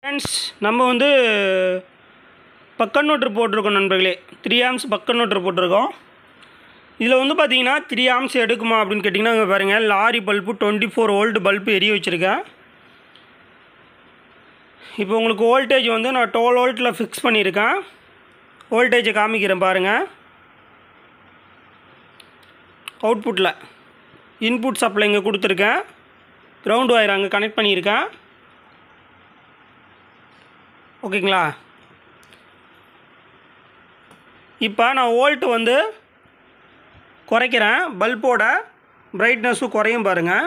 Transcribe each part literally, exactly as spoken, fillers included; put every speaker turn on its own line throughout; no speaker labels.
Friends, நம்ம வந்து பக்க நோட்ரு போட்டிருக்கோம் நண்பர்களே. த்ரீ ஆம்ஸ் பக்க நோட்ரு போட்டிருக்கோம். இதில் வந்து பார்த்தீங்கன்னா த்ரீ ஆம்ஸ் எடுக்குமா அப்படின்னு கேட்டிங்கன்னா, இங்கே பாருங்கள், lorry bulb twenty four volt bulb எரிய வச்சுருக்கேன். இப்போ உங்களுக்கு வோல்டேஜ் வந்து நான் டுவெல் வோல்ட்டில் ஃபிக்ஸ் பண்ணியிருக்கேன். வோல்டேஜை காமிக்கிறேன் பாருங்கள். அவுட்புட்டில் இன்புட் சப்ளை இங்கே கொடுத்துருக்கேன். கிரவுண்ட் ஒயர் அங்கே கனெக்ட் பண்ணியிருக்கேன். ஓகேங்களா? இப்போ நான் வோல்ட்டு வந்து குறைக்கிறேன். பல்போட பிரைட்னஸும் குறையும் பாருங்கள்.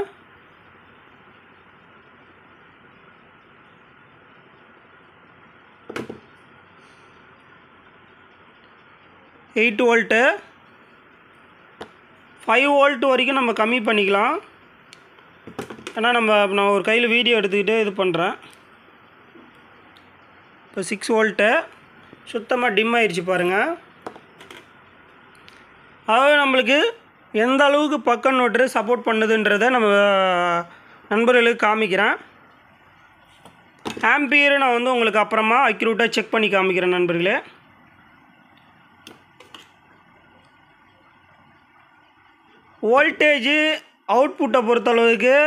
எயிட் வோல்ட்டு ஃபைவ் வோல்ட்டு வரைக்கும் நம்ம கம்மி பண்ணிக்கலாம். ஏன்னா நம்ம நான் ஒரு கையில் வீடியோ எடுத்துக்கிட்டு இது பண்ணுறேன். இப்போ சிக்ஸ் வோல்ட்டு சுத்தமாக டிம் ஆயிடுச்சு பாருங்கள். அதாவது நம்மளுக்கு எந்த அளவுக்கு பக்க நோட்ரு சப்போர்ட் பண்ணுதுன்றதை நம்ம நண்பர்களுக்கு காமிக்கிறேன். ஆம்பியர் நான் வந்து உங்களுக்கு அப்புறமா அக்யூரேட்டாக செக் பண்ணி காமிக்கிறேன் நண்பர்களே. வோல்டேஜு அவுட்புட்டை பொறுத்தளவுக்கு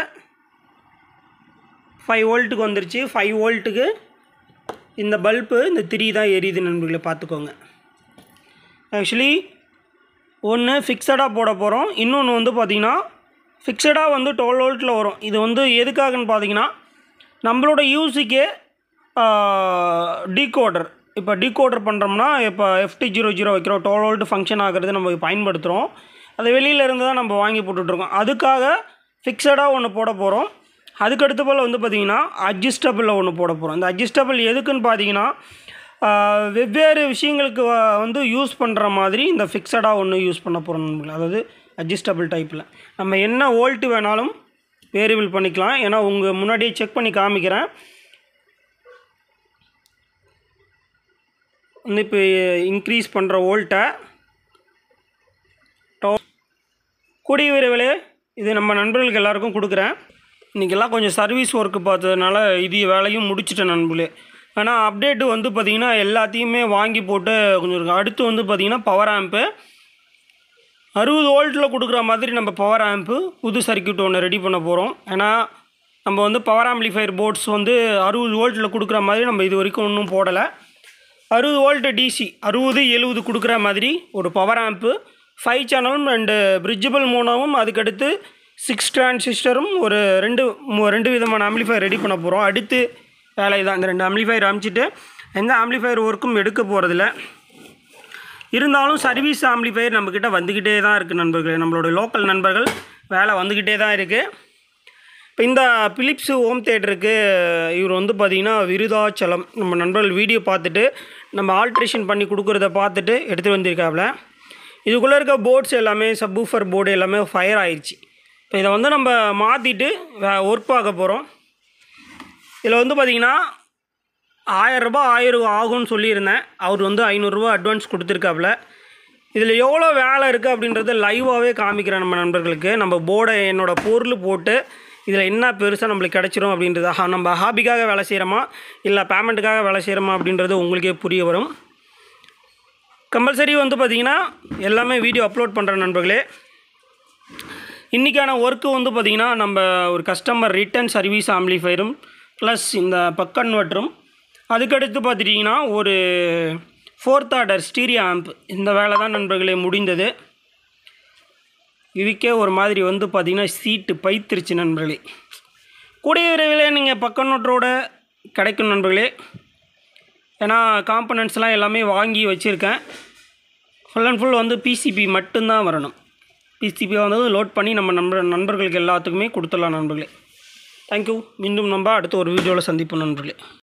ஃபைவ் வோல்ட்டுக்கு வந்துருச்சு. ஃபைவ் வோல்ட்டுக்கு இந்த பல்பு இந்த த்ரீ தான் எரியுது நண்பர்களை பார்த்துக்கோங்க. ஆக்சுவலி ஒன்று ஃபிக்ஸடாக போட போகிறோம், இன்னொன்று வந்து பார்த்திங்கன்னா ஃபிக்ஸடாக வந்து டுவெல் வோல்ட்டில் வரும். இது வந்து எதுக்காகன்னு பார்த்தீங்கன்னா, நம்மளோட யூஸுக்கே டீகோடர். இப்போ டீகோடர் பண்ணுறோம்னா, இப்போ எஃப்டி ஜீரோ ஜீரோ வைக்கிறோம், டுவெல் வோல்ட் ஃபங்க்ஷன் ஆகிறது நம்ம பயன்படுத்துகிறோம். அது வெளியில் இருந்து தான் நம்ம வாங்கி போட்டுட்ருக்கோம். அதுக்காக ஃபிக்ஸடாக ஒன்று போட போகிறோம். அதுக்கடுத்து போல் வந்து பார்த்திங்கன்னா அட்ஜஸ்டபிளில் ஒன்று போட போகிறோம். இந்த அட்ஜஸ்டபிள் எதுக்குன்னு பார்த்தீங்கன்னா, வெவ்வேறு விஷயங்களுக்கு வந்து யூஸ் பண்ணுற மாதிரி இந்த ஃபிக்ஸடாக ஒன்று யூஸ் பண்ண போகிறோம் நண்பர்களே. அதாவது அட்ஜஸ்டபிள் டைப்பில் நம்ம என்ன வோல்ட்டு வேணாலும் வேரியபிள் பண்ணிக்கலாம். ஏன்னா உங்கள் முன்னாடியே செக் பண்ணி காமிக்கிறேன். வந்து இப்போ இன்க்ரீஸ் பண்ணுற வோல்ட்டை கூடிய விரைவிலே இது நம்ம நண்பர்களுக்கு எல்லாருக்கும் கொடுக்குறேன். இன்றைக்கெல்லாம் கொஞ்சம் சர்வீஸ் ஒர்க்கு பார்த்ததுனால இது வேலையும் முடிச்சிட்டேன் நண்பர்களே. ஆனால் அப்டேட்டு வந்து பார்த்திங்கன்னா எல்லாத்தையுமே வாங்கி போட்டு கொஞ்சம் இருக்கும். அடுத்து வந்து பார்த்திங்கன்னா பவர் ஆம்ப்பு அறுபது வோல்ட்டில் கொடுக்குற மாதிரி நம்ம பவர் ஆம்ப்பு புது சர்க்யூட் ஒன்று ரெடி பண்ண போகிறோம். ஏன்னா நம்ம வந்து பவர் ஆம்ப்ளிஃபையர் போர்ட்ஸ் வந்து அறுபது வோல்ட்டில் கொடுக்குற மாதிரி நம்ம இது வரைக்கும் ஒன்றும் போடலை. அறுபது வோல்ட்டு டிசி அறுபது எழுபது கொடுக்குற மாதிரி ஒரு பவர் ஆம்ப்பு, ஃபைவ் சேனலும் ரெண்டு பிரிட்ஜபிள் மோனோவும், அதுக்கடுத்து சிக்ஸ் டிரான்சிஸ்டரும் ஒரு ரெண்டு ரெண்டு விதமான ஆம்ப்ளிஃபையர் ரெடி பண்ண போகிறோம். அடுத்து வேலை தான். இந்த ரெண்டு ஆம்ப்ளிஃபையர் அமைச்சிட்டு எந்த ஆம்ப்ளிஃபையர் ஒர்க்கும் எடுக்க போகிறதில்ல. இருந்தாலும் சர்வீஸ் ஆம்ப்ளிஃபையர் நம்மக்கிட்ட வந்துக்கிட்டே தான் இருக்குது நண்பர்களே. நம்மளோட லோக்கல் நண்பர்கள் வேலை வந்துக்கிட்டே தான் இருக்குது. இப்போ இந்த பிலிப்ஸு ஹோம் தேட்டருக்கு இவர் வந்து பார்த்திங்கன்னா விருதாச்சலம் நம்ம நண்பர்கள் வீடியோ பார்த்துட்டு நம்ம ஆல்ட்ரேஷன் பண்ணி கொடுக்குறத பார்த்துட்டு எடுத்துகிட்டு வந்திருக்காப்புல. இதுக்குள்ளே இருக்க போர்ட்ஸ் எல்லாமே சப்வூஃபர் போர்டு எல்லாமே ஃபயர் ஆயிடுச்சு. இப்போ இதை வந்து நம்ம மாற்றிட்டு ஒர்க் பார்க்க போகிறோம். இதில் வந்து பார்த்திங்கன்னா ஆயரரூபா ஆயிரம் ஆகும்னு சொல்லியிருந்தேன். அவர் வந்து ஐநூறுரூவா அட்வான்ஸ் கொடுத்துருக்காப்புல. இதில் எவ்வளோ வேலை இருக்குது அப்படின்றத லைவாகவே காமிக்கிறேன் நம்ம நண்பர்களுக்கு. நம்ம போர்டை என்னோடய பொருள் போட்டு இதில் என்ன பெருசாக நம்மளுக்கு கிடச்சிரும் அப்படின்றத, நம்ம ஹாபிக்காக வேலை செய்கிறோமா இல்லை பேமெண்ட்டுக்காக வேலை செய்கிறோமா அப்படின்றது உங்களுக்கே புரிய வரும். கம்பல்சரி வந்து பார்த்திங்கன்னா எல்லாமே வீடியோ அப்லோட் பண்ணுற நண்பர்களே. இன்றைக்கான ஒர்க்கு வந்து பார்த்திங்கன்னா நம்ம ஒரு கஸ்டமர் ரிட்டர்ன் சர்வீஸ் ஆம்ப்ளிஃபையரும் ப்ளஸ் இந்த பக்க இன்வெர்ட்டரும், அதுக்கடுத்து பார்த்துட்டிங்கன்னா ஒரு ஃபோர்த் ஆர்டர் ஸ்டீரியோ ஆம்ப். இந்த வேலை தான் நண்பர்களே முடிந்தது. இதுக்கே ஒரு மாதிரி வந்து பார்த்திங்கன்னா சீட்டு பைத்திருச்சு நண்பர்களே. கூடிய விரைவில் நீங்கள் பக்க நோட்டரோட கிடைக்கும் நண்பர்களே. ஏன்னா காம்பனன்ட்ஸ்லாம் எல்லாமே வாங்கி வச்சுருக்கேன். ஃபுல் அண்ட் ஃபுல் வந்து பிசிபி மட்டும்தான் வரணும். பிசிபி வந்து லோட் பண்ணி நம்ம நண்பர் நண்பர்களுக்கு எல்லாத்துக்குமே கொடுத்துடலாம் நண்பர்களே. தேங்க்யூ. மீண்டும் நம்ம அடுத்த ஒரு வீடியோவில் சந்திப்போம் நண்பர்களே.